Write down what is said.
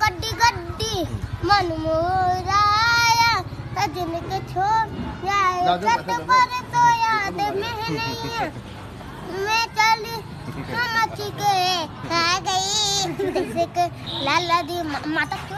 वड्डी गड्डी मन मोराया सजन के छोड़ जाए छत पर तो याद में नहीं मैं चली हम अच्छी के आ गई जैसे कि लाला दी माता